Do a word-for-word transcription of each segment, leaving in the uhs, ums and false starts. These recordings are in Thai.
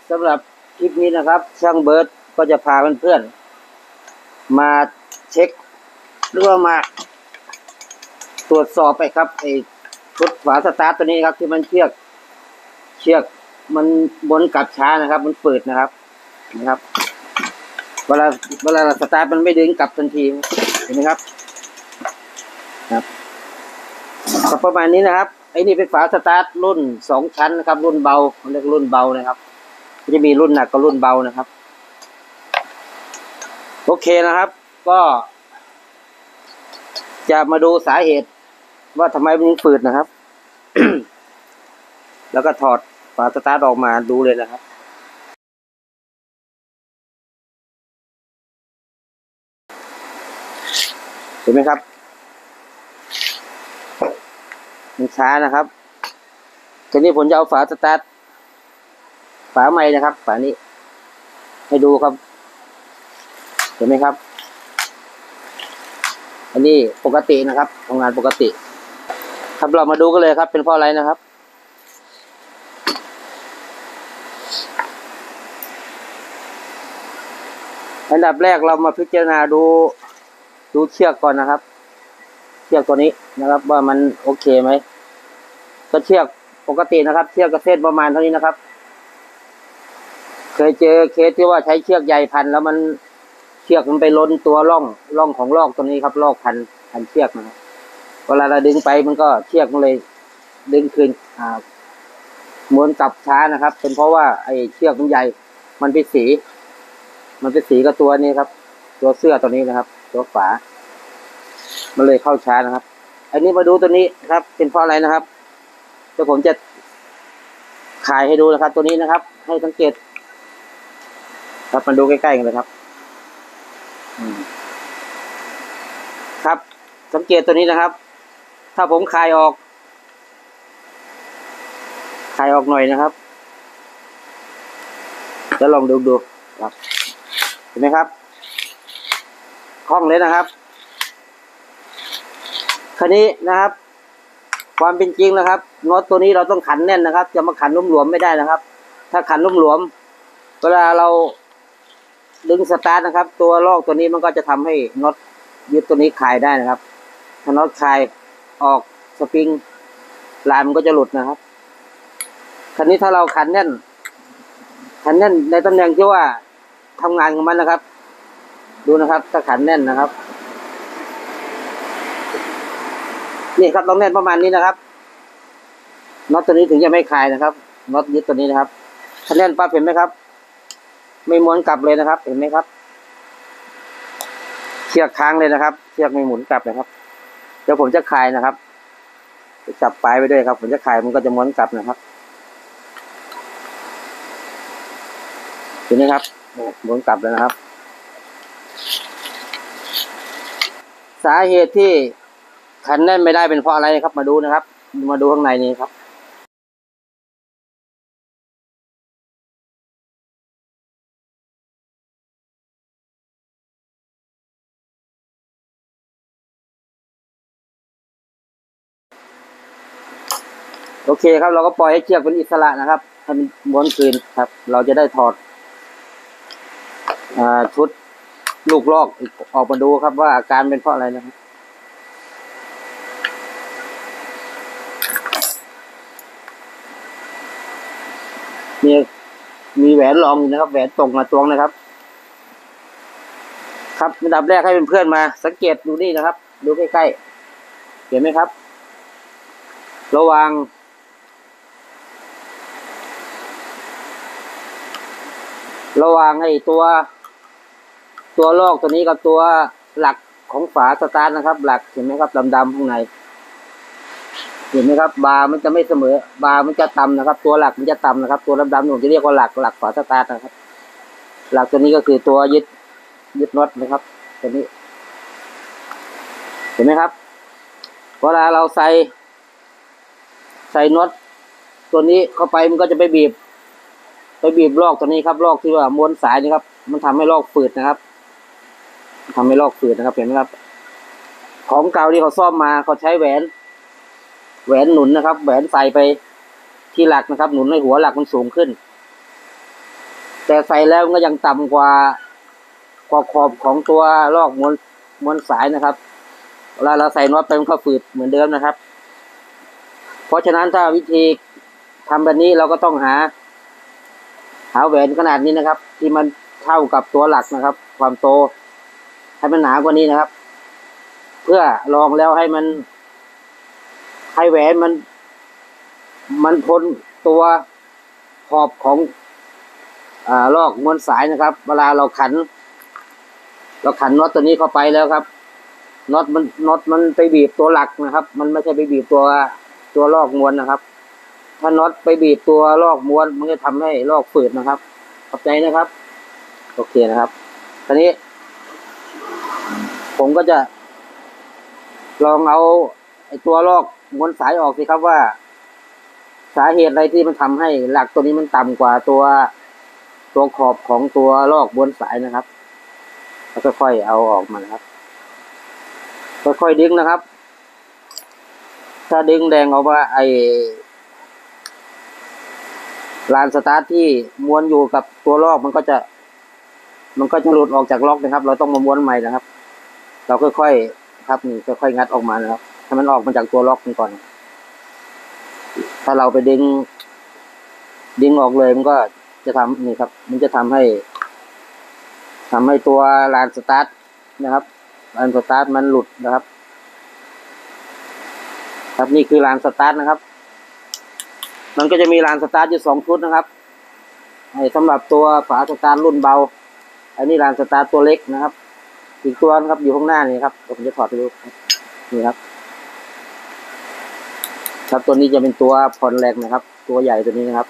สำหรับคลิปนี้นะครับช่างเบิร์ดก็จะพาเพื่อนๆมาเช็คหรือว่ามาตรวจสอบไปครับไอ้ชุดฝาสตาร์ทตัวนี้ครับที่มันเชือกเชือกมันบนกลับช้านะครับมันฝืดนะครับนะครับเวลาเวลาสตาร์ทมันไม่ดึงกลับทันทีเห็นไหมครับครับก็ประมาณนี้นะครับไอ้นี่เป็นฝาสตาร์ทรุ่นสองชั้นนะครับรุ่นเบาเรียกรุ่นเบานะครับจะมีรุ่นหนักกับรุ่นเบานะครับโอเคนะครับก็จะมาดูสาเหตุว่าทำไมมันฝืดนะครับ แล้วก็ถอดฝาสตาร์ทออกมาดูเลยนะครับเห็นไหมครับมันช้านะครับทีนี้ผมจะเอาฝาสตาร์ทฝาใหม่นะครับฝานี้ให้ดูครับเห็นไหมครับอันนี้ปกตินะครับทำงานปกติครับเรามาดูกันเลยครับเป็นเพราะอะไรนะครับอันดับแรกเรามาพิจารณาดูดูเชือกก่อนนะครับเชือกตัวนี้นะครับว่ามันโอเคไหมก็เชือกปกตินะครับเชือกกระเส้นประมาณเท่านี้นะครับเคยเจอเคสที่ว่าใช้เชือกใยพันแล้วมันเชือกมันไปล้นตัวร่องร่องของลอกตัวนี้ครับลอกพันพันเชือกนะครับเวลาเราดึงไปมันก็เชือกมันเลยดึงคืนอ่าม้วนกลับช้านะครับเป็นเพราะว่าไอ้เชือกมันใหญ่มันไปสีมันไปสีกับตัวนี้ครับตัวเสื้อตัวนี้นะครับตัวฝามันเลยเข้าช้านะครับอันนี้มาดูตัวนี้ครับเป็นเพราะอะไรนะครับเดี๋ยวผมจะขายให้ดูนะครับตัวนี้นะครับให้สังเกตครับมาดูใกล้ๆกันเลยครับครับสังเกตตัวนี้นะครับถ้าผมคลายออกคลายออกหน่อยนะครับจะลองดูดูครับเห็นไหมครับคล่องเลยนะครับคันนี้นะครับความเป็นจริงนะครับน็อตตัวนี้เราต้องขันแน่นนะครับจะมาขันลุ่มหลวมไม่ได้นะครับถ้าขันลุ่มหลวมเวลาเราดึงสตาร์ทนะครับตัวลอกตัวนี้มันก็จะทำให้น็อตยึดตัวนี้คลายได้นะครับถ้าน็อตคลายออกสปริงลายมันก็จะหลุดนะครับคันนี้ถ้าเราขันแน่นขันแน่นในตำแหน่งที่ว่าทำงานของมันนะครับดูนะครับถ้าขันแน่นนะครับนี่ครับต้องแน่นประมาณนี้นะครับน็อตตัวนี้ถึงจะไม่คลายนะครับน็อตยึดตัวนี้นะครับถ้าแน่นปั๊บเห็นไหมครับไม่ม้วนกลับเลยนะครับเห็นไหมครับเชือกค้างเลยนะครับเชือกไม่หมุนกลับนะครับเดี๋ยวผมจะคลายนะครับจะจับปลายไปด้วยครับผมจะคลายมันก็จะม้วนกลับนะครับเห็นไหมครับม้วนกลับแล้วนะครับสาเหตุที่ขันแน่นไม่ได้เป็นเพราะอะไรครับมาดูนะครับมาดูข้างในนี้ครับโอเคครับเราก็ปล่อยให้เชือกเป็นอิสระนะครับให้มันม้วนคืนครับเราจะได้ถอดอ่าชุดลูกลอกออกมาดูครับว่าอาการเป็นเพราะอะไรนะครับมีมีแหวนรองอยู่นะครับแหวนตรงมาตวงนะครับครับอันดับแรกให้เพื่อนๆมาสังเกตดูนี่นะครับดูใกล้ๆเห็นไหมครับระหว่างระหว่างไอ้ตัวตัวลอกตัวนี้กับตัวหลักของฝาสตาร์ทนะครับหลักเห็นไหมครับดำๆข้างในเห็นไหมครับบาร์มันจะไม่เสมอบาร์มันจะต่ำนะครับตัวหลักมันจะต่ำนะครับตัวดำๆผมจะเรียกว่าหลักหลักฝาสตาร์ทนะครับหลักตัวนี้ก็คือตัวยึดยึดน็อตนะครับตัวนี้เห็นไหมครับเวลาเราใส่ใส่น็อตตัวนี้เข้าไปมันก็จะไปบีบไปบีบลอกตัวนี้ครับลอกที่ว่าม้วนสายนี่ครับมันทำให้ลอกฝืดนะครับทำให้ลอกฝืดนะครับเห็นไหมครับของเก่าที่เขาซ่อมมาเขาใช้แหวนแหวนหนุนนะครับแหวนใส่ไปที่หลักนะครับหนุนให้หัวหลักมันสูงขึ้นแต่ใส่แล้วมันก็ยังต่ำกว่ากว่าขอบของตัวลอกม้วนม้วนสายนะครับเวลาเราใส่น็อตไปมันก็ฝืดเหมือนเดิมนะครับเพราะฉะนั้นถ้าวิธีทำแบบนี้เราก็ต้องหาหาแหวนขนาดนี้นะครับที่มันเท่ากับตัวหลักนะครับความโตให้มันหนากว่านี้นะครับเพื่อลองแล้วให้มันให้แหวนมันมันพ้นตัวขอบของอ่าลอกม้วนสายนะครับเวลาเราขันเราขันน็อตตัวนี้เข้าไปแล้วครับน็อตมันน็อตมันไปบีบตัวหลักนะครับมันไม่ใช่ไปบีบตัวตัวลอกม้วนนะครับถ้าน็อตไปบีบตัวลอกม้วนมันจะทำให้ลอกฝืดนะครับเข้าใจนะครับโอเคนะครับทีนี้ผมก็จะลองเอาไอ้ตัวลอกม้วนสายออกสิครับว่าสาเหตุอะไรที่มันทำให้หลักตัวนี้มันต่ำกว่าตัวตัวขอบของตัวลอกม้วนสายนะครับแล้วก็ค่อยเอาออกมานะครับค่อยๆดึงนะครับถ้าดึงแดงออกว่าไอ้ลานสตาร์ทที่ม้วนอยู่กับตัวลอกมันก็จะมันก็จะหลุดออกจากล็อกนะครับเราต้องมาม้วนใหม่นะครับเราค่อยๆครับนี่ค่อยๆงัดออกมานะครับให้มันออกมาจากตัวล็อกก่อนถ้าเราไปดึงดึงออกเลยมันก็จะทำนี่ครับมันจะทำให้ทำให้ตัวลานสตาร์ทนะครับลานสตาร์ทมันหลุดนะครับครับนี่คือลานสตาร์ทนะครับมันก็จะมีลานสตาร์ทอยู่สองชุดนะครับให้สำหรับตัวฝาสตาร์ทรุ่นเบาอันนี้ลานสตาร์ทตัวเล็กนะครับอีกตัวนะครับอยู่ข้างหน้านี่ครับผมจะถอดไปดูนี่ครับครับตัวนี้จะเป็นตัวผ่อนแรงนะครับตัวใหญ่ตัวนี้นะครับ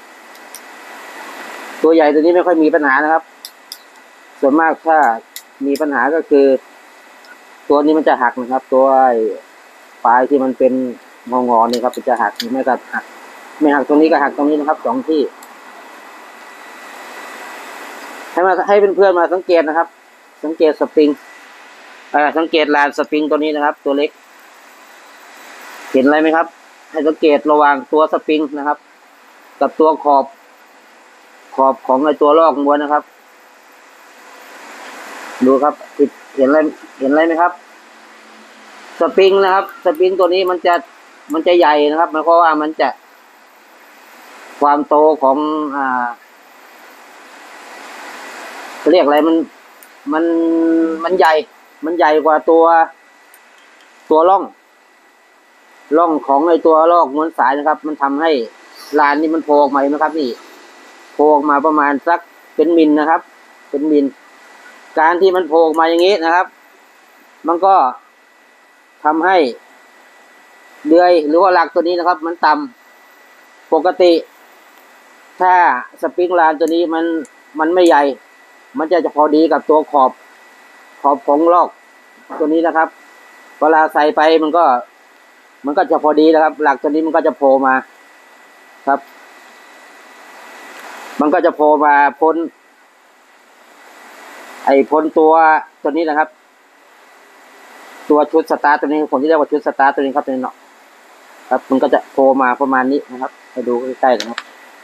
ตัวใหญ่ตัวนี้ไม่ค่อยมีปัญหานะครับส่วนมากถ้ามีปัญหาก็คือตัวนี้มันจะหักนะครับตัวปลายที่มันเป็นงองอนี่ครับมันจะหักไม่ก็หักไม่หักตรงนี้ก็หักตรงนี้นะครับสองที่ให้มาให้เพื่อนๆมาสังเกตนะครับสังเกตสปริงเอ่อสังเกตลานสปริงตัวนี้นะครับตัวเล็กเห็นอะไรไหมครับให้สังเกตระหว่างตัวสปริงนะครับกับตัวขอบขอบของไอตัวลอกม้วนนะครับดูครับเห็นอะไรเห็นอะไรไหมครับสปริงนะครับสปริงตัวนี้มันจะมันจะใหญ่นะครับหมายความว่ามันจะความโตของอ่าเรียกอะไรมันมันมันใหญ่มันใหญ่กว่าตัวตัวร่องร่องของไอตัวลอกม้วนสายนะครับมันทำให้ลานนี้มันโผล่ออกมานะครับนี่โผล่ออกมาประมาณสักเป็นมิลนะครับเป็นมิลการที่มันโผล่ออกมาอย่างนี้นะครับมันก็ทำให้เดือยหรือว่าหลักตัวนี้นะครับมันต่ำปกติถ้าสปริงลานตัวนี้มันมันไม่ใหญ่มันจะจะพอดีกับตัวขอบขอบของลอกตัวนี้นะครับเวลาใส่ไปมันก็มันก็จะพอดีนะครับหลักตัวนี้มันก็จะโผล่มาครับมันก็จะโผล่มาพ้นไอ้พ้นตัวตัวนี้นะครับตัวชุดสตาร์ตตัวนี้ผมที่เรียกว่าชุดสตาร์ตตัวนี้ครับตัวนี้เนาะครับมันก็จะโผล่มาประมาณนี้นะครับให้ดูใกล้ๆนะครับ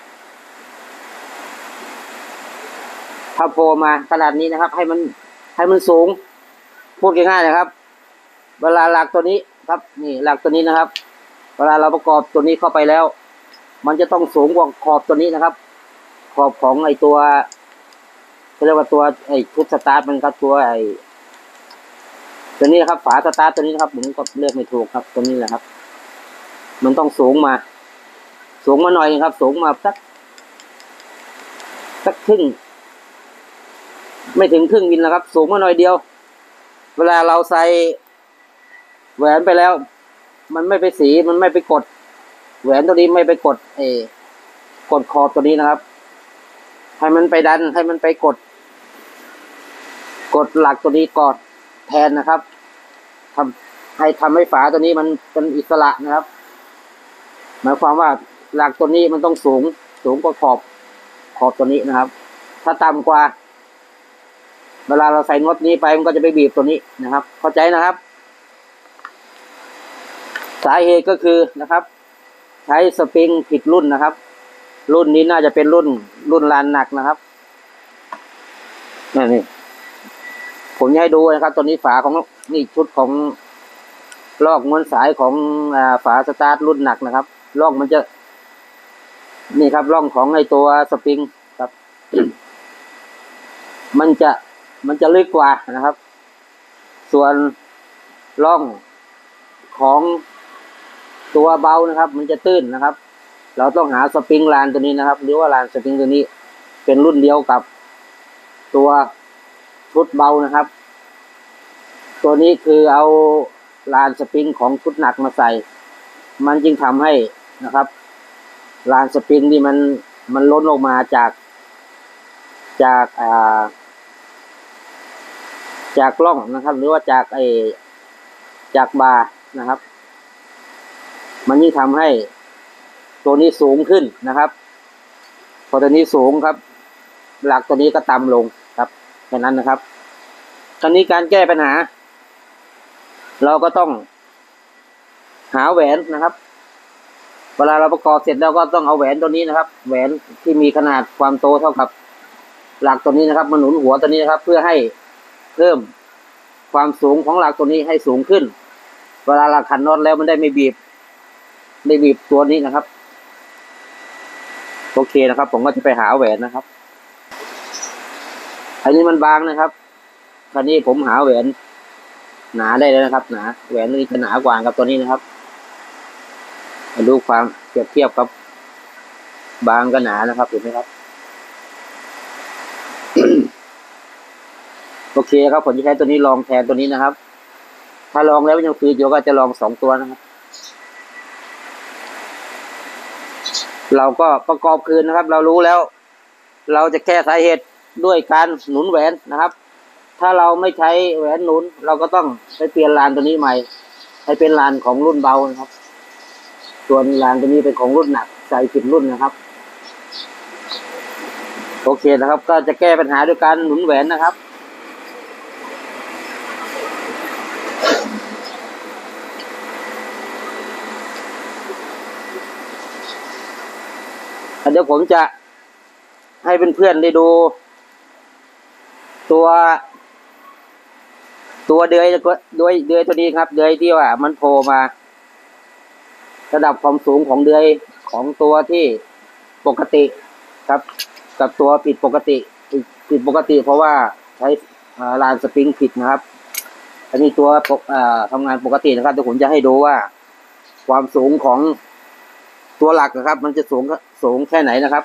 ถ้าโผล่มาขนาดนี้นะครับให้มันให้มันสูงพูดง่ายๆนะครับเวลาหลักตัวนี้ครับนี่หลักตัวนี้นะครับเวลาเราประกอบตัวนี้เข้าไปแล้วมันจะต้องสูงกว่าขอบตัวนี้นะครับขอบของไอตัวเรียกว่าตัวไอชุดสตาร์ทมันครับตัวไอตัวนี้นะครับฝาสตาร์ทตัวนี้นะครับผมก็เลือกไม่ถูกครับตัวนี้แหละครับมันต้องสูงมาสูงมาหน่อยครับสูงมาสักสักครึ่งไม่ถึงครึ่งมิลนะครับสูงมาหน่อยเดียวเวลาเราใส่แหวนไปแล้วมันไม่ไปสีมันไม่ไปกดแหวนตัวนี้ไม่ไปกดเอ กดขอบตัวนี้นะครับให้มันไปดันให้มันไปกดกดหลักตัวนี้กอดแทนนะครับทำให้ทำให้ฝาตัวนี้มันเป็นอิสระนะครับหมายความว่าหลักตัวนี้มันต้องสูงสูงกว่าขอบขอบตัวนี้นะครับถ้าต่ำกว่าเวลาเราใส่น็อตนี้ไปมันก็จะไปบีบตัวนี้นะครับเข้าใจนะครับสาเหตุก็คือนะครับใช้สปริงผิดรุ่นนะครับรุ่นนี้น่าจะเป็นรุ่นรุ่นลานหนักนะครับนี่นี่ผมจะให้ดูนะครับตัวนี้ฝาของนี่ชุดของลอกม้วนสายของอ่าฝาสตาร์ทรุ่นหนักนะครับลอกมันจะนี่ครับร่องของไอตัวสปริงครับ มันจะมันจะลึกกว่านะครับ ส่วนร่องของตัวเบานะครับ มันจะตื้นนะครับ เราต้องหาสปริงลานตัวนี้นะครับหรือว่าลานสปริงตัวนี้เป็นรุ่นเดียวกับตัวชุดเบานะครับ ตัวนี้คือเอาลานสปริงของชุดหนักมาใส่ มันจึงทำให้นะครับลานสปริงนี่มันมันล้นออกมาจากจากอ่าจากล่องนะครับ หรือว่าจากไอจากบาร์นะครับ มันยิ่งทำให้ตัวนี้สูงขึ้นนะครับ พอตัวนี้สูงครับ หลักตัวนี้ก็ต่ำลงครับแค่นั้นนะครับตอนนี้การแก้ปัญหา เราก็ต้องหาแหวนนะครับ เวลาเราประกอบเสร็จแล้วก็ต้องเอาแหวนตัวนี้นะครับ แหวนที่มีขนาดความโตเท่ากับหลักตัวนี้นะครับมาหนุนหัวตัวนี้นะครับ เพื่อให้เพิ่มความสูงของหลักตัวนี้ให้สูงขึ้น เวลาเราขันน็อตแล้วมันได้ไม่บีบไม่บีบตัวนี้นะครับโอเคนะครับ ผมก็จะไปหาแหวนนะครับอันนี้มันบางนะครับคราวนี้ผมหาแหวนหนาได้เลยนะครับหนาแหวนนี้จะหนากว่ากับตัวนี้นะครับมาดูความเปรียบเทียบครับบางกับหนานะครับเห็นไหมครับ โอเคครับผมจะใช้ตัวนี้ลองแทนตัวนี้นะครับถ้าลองแล้วยังคือโยก็จะลองสองตัวนะครับเราก็ประกอบคืนนะครับ เรารู้แล้ว เราจะแก้สาเหตุด้วยการหนุนแหวนนะครับ ถ้าเราไม่ใช้แหวนหนุนเราก็ต้องไปเปลี่ยนลานตัวนี้ใหม่ให้เป็นลานของรุ่นเบานะครับส่วนลานตัวนี้เป็นของรุ่นหนักใส่ผิดรุ่นนะครับโอเคนะครับ ก็จะแก้ปัญหาด้วยการหนุนแหวนนะครับเดี๋ยวผมจะให้เพื่อนๆได้ดูตัวตัวเดือยโดยเดือยตัวนี้ครับเดือยที่ว่ามันโผล่มาระดับความสูงของเดือยของตัวที่ปกติครับกับตัวผิดปกติผิดปกติเพราะว่าใช้ลานสปริงผิดนะครับอันนี้ตัวทำงานปกตินะครับเดี๋ยวผมจะให้ดูว่าความสูงของตัวหลักนะครับ มันจะสูงสูงแค่ไหนนะครับ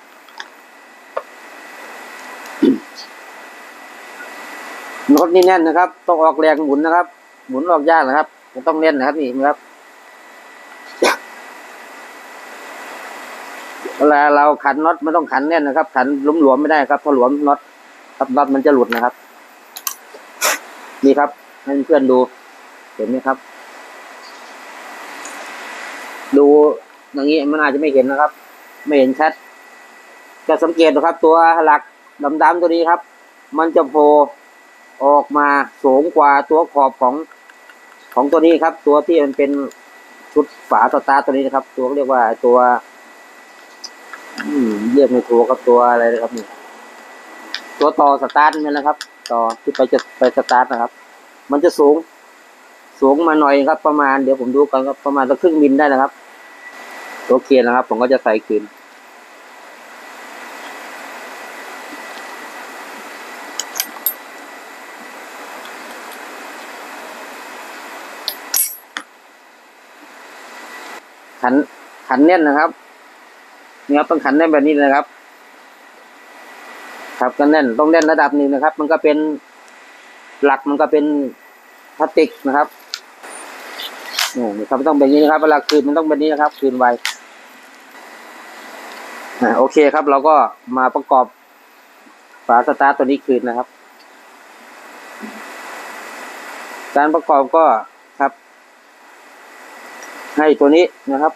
น็อตนี่แน่นนะครับต้องออกแรงหมุนนะครับหมุนออกยากนะครับมันต้องแน่นนะครับนี่นะครับเวลาเราขันน็อตมันต้องขันแน่นนะครับขันหลวมๆไม่ได้ครับพอหลวมน็อตครับน็อตมันจะหลุดนะครับนี่ครับให้เพื่อนดูเห็นไหมครับดูอย่างนี้มันอาจจะไม่เห็นนะครับ ไม่เห็นชัดจะสังเกตนะครับตัวหลักดำๆตัวนี้ครับมันจะโผล่ออกมาสูงกว่าตัวขอบของของตัวนี้ครับตัวที่มันเป็นชุดฝาสตาร์ตัวนี้นะครับตัวเรียกว่าตัวเรียกไม่ถูกกับตัวอะไรนะครับนี่ตัวต่อสตาร์ทนี่นะครับต่อที่ไปจะไปสตาร์ทนะครับ มันจะสูงสูงมาหน่อยครับประมาณเดี๋ยวผมดูกันครับประมาณสักครึ่งมิลได้นะครับโอเคนะครับผมก็จะใส่คืนขันขันแน่นนะครับนี่ครับต้องขันแน่นแบบนี้เลยนะครับครับกันแน่นต้องแน่นระดับหนึ่งนะครับมันก็เป็นหลักมันก็เป็นพลาสติกนะครับนี่ครับต้องแบบนี้นะครับเวลาคืนมันต้องแบบนี้นะครับคืนไวอ่าโอเคครับเราก็มาประกอบฝาสตาร์ทตัวนี้คืนนะครับการประกอบก็ครับให้ตัวนี้นะครับ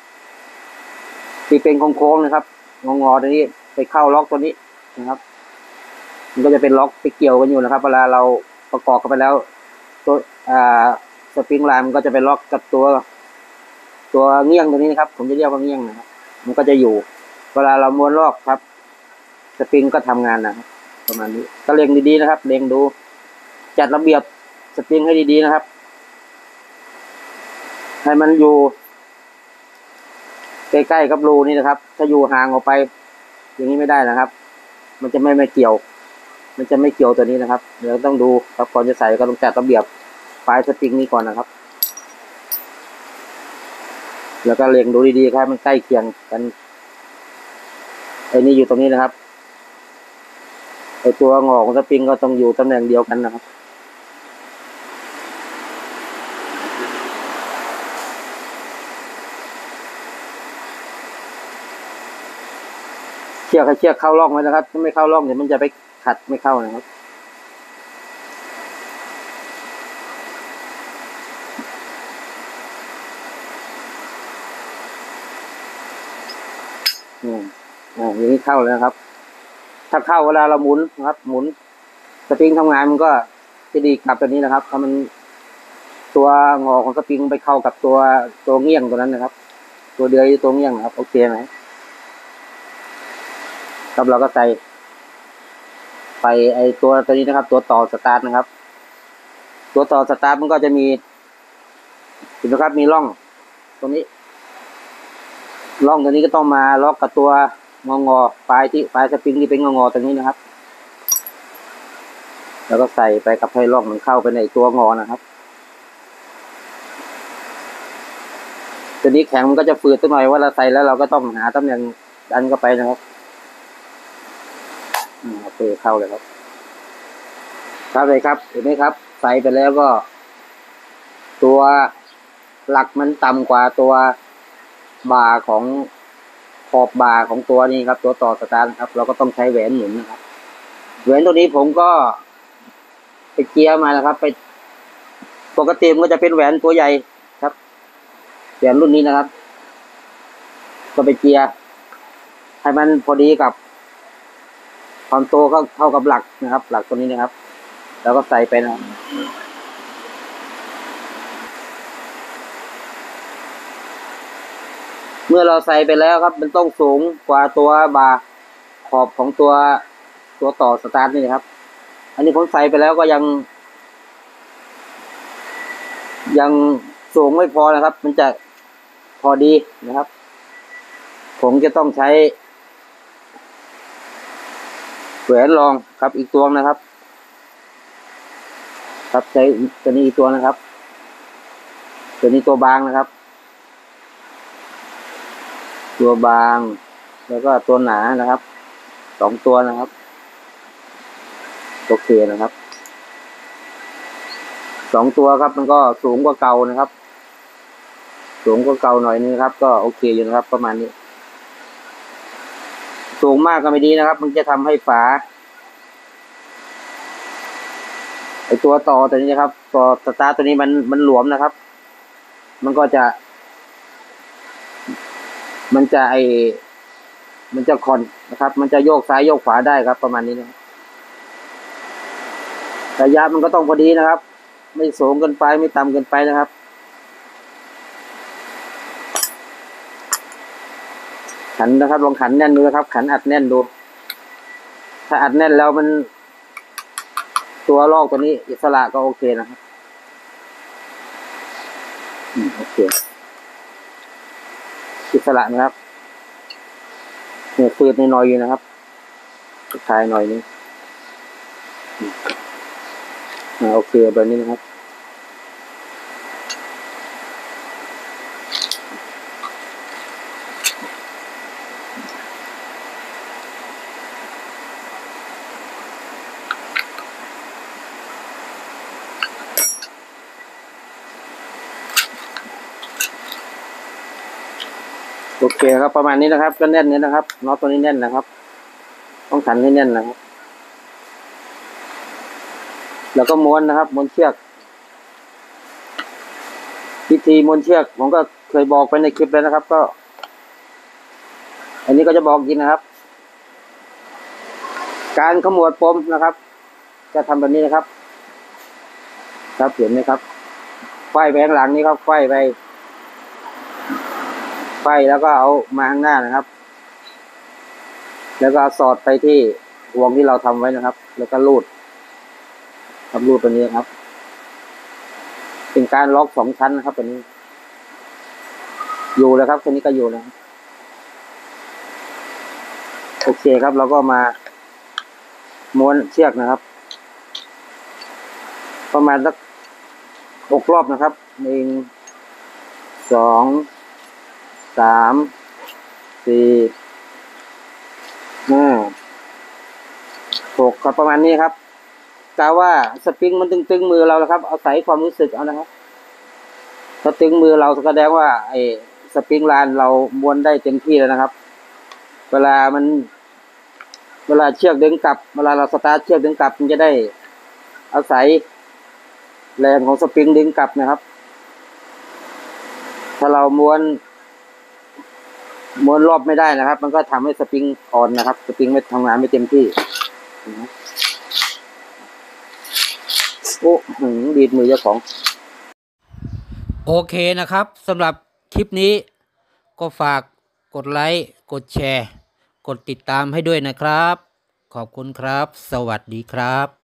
ที่เป็นโค้งๆนะครับงอๆตัวนี้ไปเข้าล็อกตัวนี้นะครับมันก็จะเป็นล็อกไปเกี่ยวกันอยู่นะครับเวลาเราประกอบกันไปแล้วตัวอ่าสปริงไลน์มันก็จะไปล็อกกับตัวตัวเงี้ยงตัวนี้นะครับผมจะเรียกว่าเงี้ยงนะครับมันก็จะอยู่เวลาเราม้วนลอกครับสปริงก็ทำงานนะครับประมาณนี้ก็เล็งดีๆนะครับเล็งดูจัดระเบียบสปริงให้ดีๆนะครับให้มันอยู่ใกล้ๆกับรูนี่นะครับถ้าอยู่ห่างออกไปอย่างนี้ไม่ได้นะครับมันจะไม่ไม่เกี่ยวมันจะไม่เกี่ยวตัวนี้นะครับเดี๋ยวต้องดูครับก่อนจะใส่ก็ต้องจัดระเบียบปลายสปริงนี้ก่อนนะครับแล้วก็เล็งดูดีๆครับมันใกล้เคียงกันไอ้นี่อยู่ตรงนี้นะครับไอ้ตัวงอของสปริงก็ต้องอยู่ตำแหน่งเดียวกันนะครับเชือกให้เชือกเข้าร่องไว้นะครับถ้าไม่เข้าร่องเดี๋ยวมันจะไปขัดไม่เข้านะครับอืมอ่าอย่างนี้เข้าเลยนะครับถ้าเข้าเวลาเราหมุนนะครับ หมุนสปริงทำงานมันก็จะดีกลับตัวนี้นะครับถ้ามันตัวงอของสปริงไปเข้ากับตัวตัวเงี้ยงตัวนั้นนะครับตัวเดือยตัวเงี้ยงนะครับโอเคไหมครับเราก็ใส่ไปไอตัวตัวนี้นะครับตัวต่อสตาร์ทนะครับตัวต่อสตาร์ทมันก็จะมีเห็นไหมครับมีร่องตรงนี้ร่องตัวนี้ก็ต้องมาล็อกกับตัวงองอปลายที่ปลายสปริงที่เป็นงองอตรงนี้นะครับแล้วก็ใส่ไปกับให้ร่องมันเข้าไปในตัวงอนะครับตัวนี้แข็งมันก็จะฝืดสักหน่อยว่าเราใส่แล้วเราก็ต้องหาตำแหน่งดันเข้าไปนะครับโอเคเข้าเลยครับครับเลยครับเห็นไหมครับใส่ไปแล้วก็ตัวหลักมันต่ำกว่าตัวบ่าของขอบบ่าของตัวนี้ครับตัวต่อสตาร์ทครับเราก็ต้องใช้แหวนหมุนนะครับแหวนตัวนี้ผมก็ไปเจียมาแล้วครับไปปกติมันก็จะเป็นแหวนตัวใหญ่ครับแหวนรุ่นนี้นะครับก็ไปเจียให้มันพอดีกับความโตก็เท่ากับหลักนะครับหลักตัวนี้นะครับแล้วก็ใส่ไปนะครับเมื่อเราใส่ไปแล้วครับมันต้องสูงกว่าตัวบ่าขอบของตัวตัวต่อสตาร์ทนี่นะครับอันนี้ผมใส่ไปแล้วก็ยังยังสูงไม่พอนะครับมันจะพอดีนะครับผมจะต้องใช้แหวนรองครับอีกตัวนะครับครับใช้ตัวนี้อีกตัวนะครับตัวนี้ตัวบางนะครับตัวบางแล้วก็ตัวหนานะครับสองตัวนะครับโอเคนะครับสองตัวครับมันก็สูงกว่าเก่านะครับสูงกว่าเก่าหน่อยนึงครับก็โอเคอยู่นะครับประมาณนี้สูงมากก็ไม่ดีนะครับมันจะทำให้ฝาไอตัวต่อตัวนี้นะครับต่อสตาร์ทตัวนี้มันมันหลวมนะครับมันก็จะมันจะไอมันจะคอนนะครับมันจะโยกซ้ายโยกขวาได้ครับประมาณนี้นะระยะมันก็ต้องพอดีนะครับไม่สูงเกินไปไม่ต่ำเกินไปนะครับขันนะครับลองขันแน่นดูนะครับขันอัดแน่นดูถ้าอัดแน่นแล้วมันตัวลอกตัวนี้อิสระก็โอเคนะครับอืมโอเคอิสระนะครับเนี่ยฟืดหน่อยๆอยู่นะครับคลายหน่อยนึงอ่าโอเคแบบนี้นะครับโอเคครับประมาณนี้นะครับก็แน่นนี้นะครับน็อตตัวนี้แน่นนะครับต้องขันให้แน่นนะครับแล้วก็ม้วนนะครับม้วนเชือกวิธีม้วนเชือกผมก็เคยบอกไปในคลิปแล้วนะครับก็อันนี้ก็จะบอกกินนะครับการขมวดปมนะครับจะทำแบบนี้นะครับครับเห็นไหมครับไขว้ไปข้างหลังนี้ครับไขว้ไปไขว้แล้วก็เอามาข้างหน้านะครับแล้วก็สอดไปที่ห่วงที่เราทำไว้นะครับ แล้วก็รูดทำรูดตัวนี้ครับเป็นการล็อกสองชั้นนะครับตัวนี้ อยู่แล้วครับตัวนี้ก็อยู่แล้วโอเคครับเราก็มาม้วนเชือกนะครับ ประมาณสักหกรอบนะครับหนึ่งสองสามสี่ห้าหกครับประมาณนี้ครับกะว่าสปริงมันตึงๆมือเราแล้วครับเอาใส่ความรู้สึกเอานะครับถ้าตึงมือเราแสดงว่าไอ้สปริงลานเราม้วนได้เต็มที่แล้วนะครับ เวลามัน เวลาเชือกดึงกลับเวลาเราสตาร์ทเชือกดึงกลับมันจะได้อาศัยแรงของสปริงดึงกลับนะครับ ถ้าเราม้วนม้วนรอบไม่ได้นะครับ มันก็ทำให้สปริงอ่อนนะครับสปริงไม่ทำงานไม่เต็มที่โอ้หึงดีดมือเจ้าของโอเคนะครับสำหรับคลิปนี้ก็ฝากกดไลค์กดแชร์กดติดตามให้ด้วยนะครับขอบคุณครับสวัสดีครับ